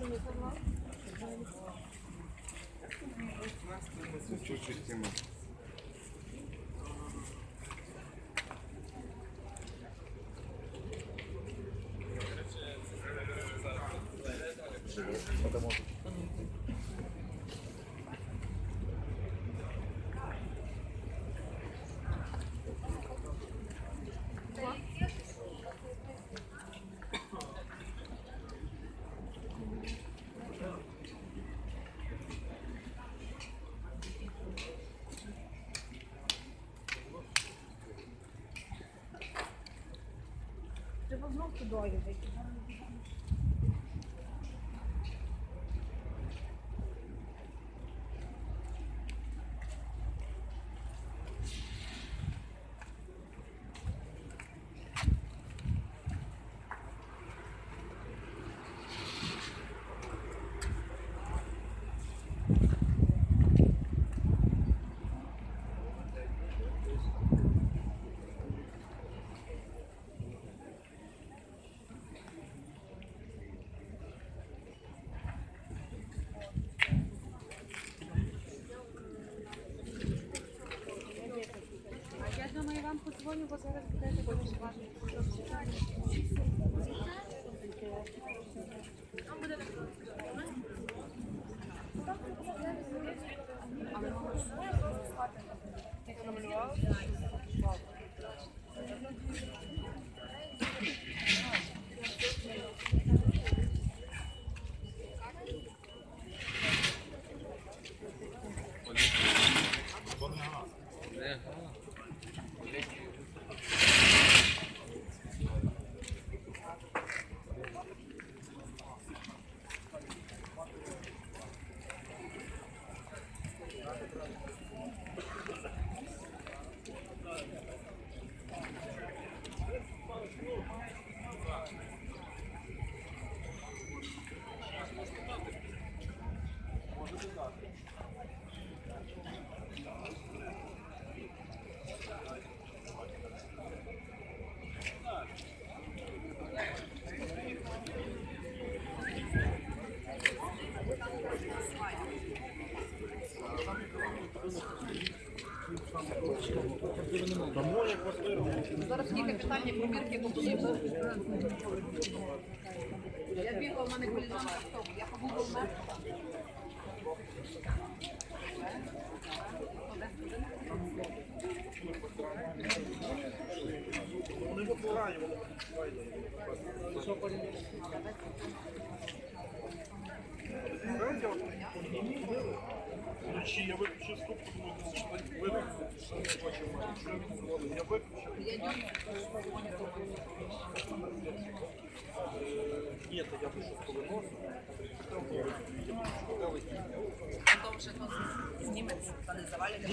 Чуть-чуть тему. Треба знов тудою вийти. Я думаю, вам подзвоню, бо зараз будете голосувати. Зараз тільки питання помірки потрібно. Я бігла, в мене коліжанка в тому. Я побула в мене. Я виключив стопку, я виключив. Ні, то я вийшов з колоносу. Потім вже зніметься, та не завалять.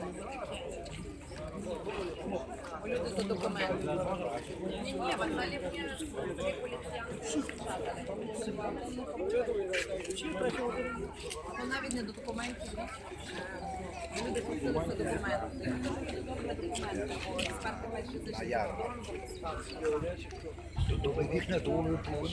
Люди за документи. Ні, взагалі мені ж ну, навіть не до документів. Люди просили за документи. А я? До вікна думаю, повинно.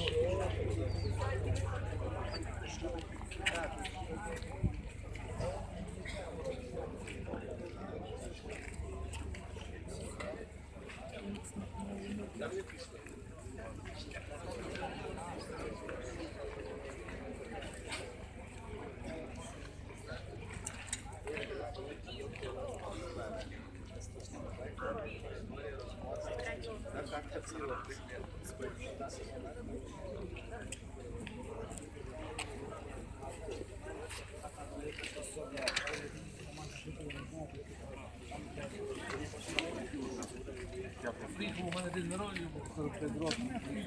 У мене день народження був 45 років.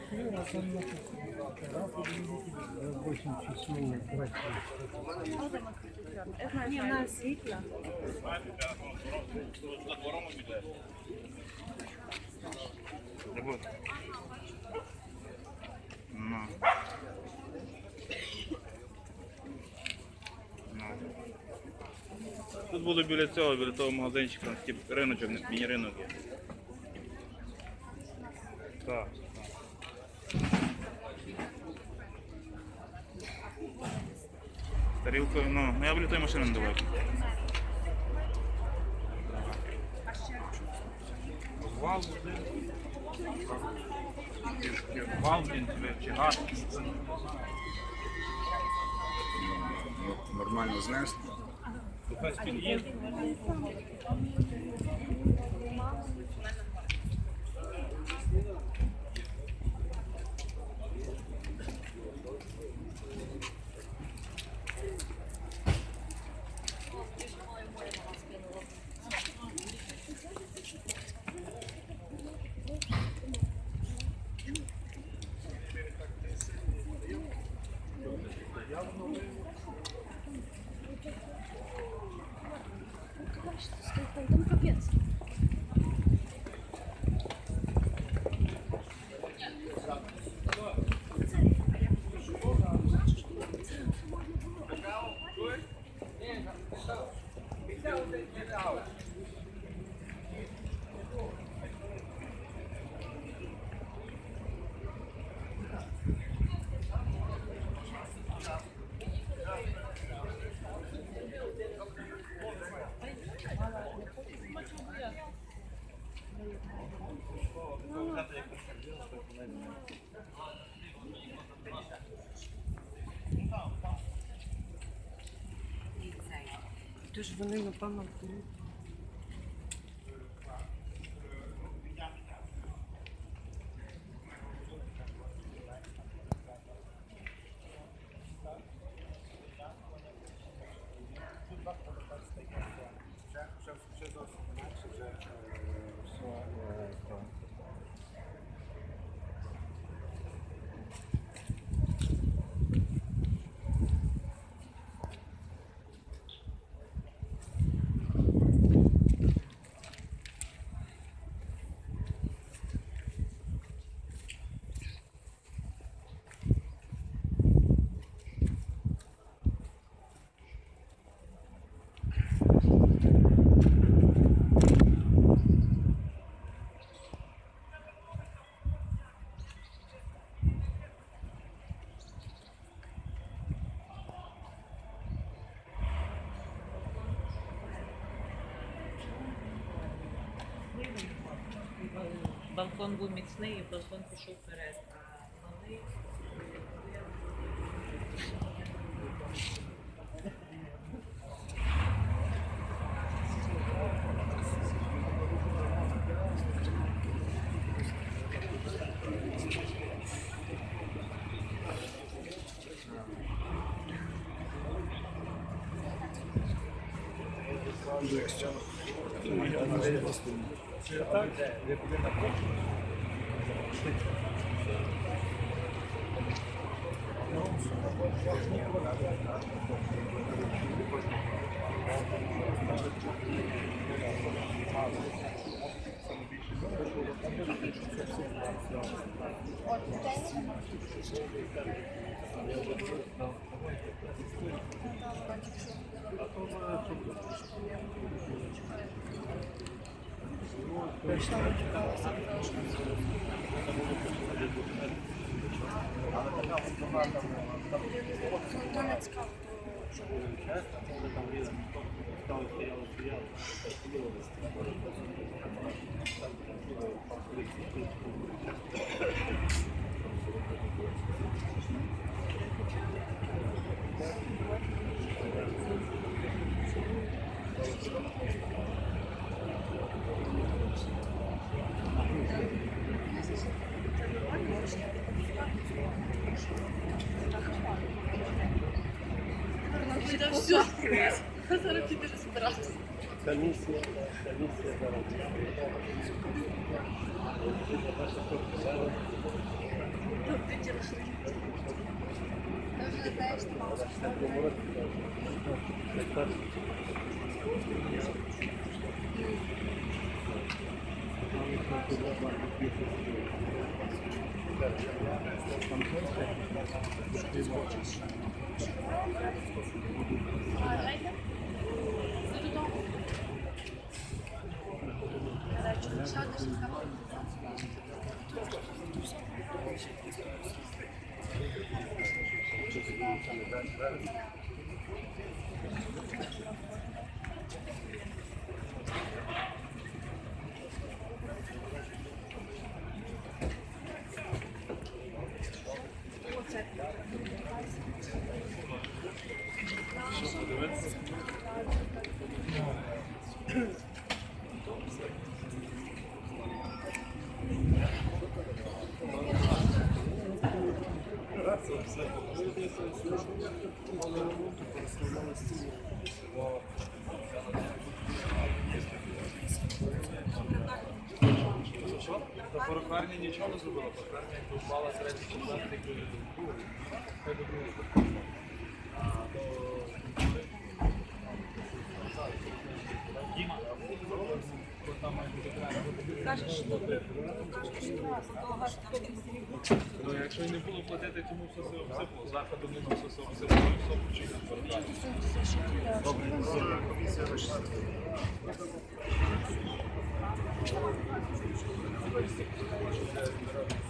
8 число братья. Ні, вона світла. Тут були біля цього, біля того магазинчика, тип риночок, міні-ринок є. Так. Тарілкою, ну я біля тої машини не давай. Вал один. Вал він чи газ. Нормально знести. Якась під'їзд. Там капец. Тож вони, напевно, були. Балкон був міцний і балкон пішов вперед, а малий Все. Зараз піде розбиратися. Комісія зараз. це все мали ремонту, переставляли стіни. Що? Та перукарня нічого не зробила, перукарня якби впала середній четвертий, хай би було. Кажеш, що добре. Ну, якщо і не було платити, тому все обсипало. Заходу не все обсипало, все почув перукарня. Комісія вийшла. Добре,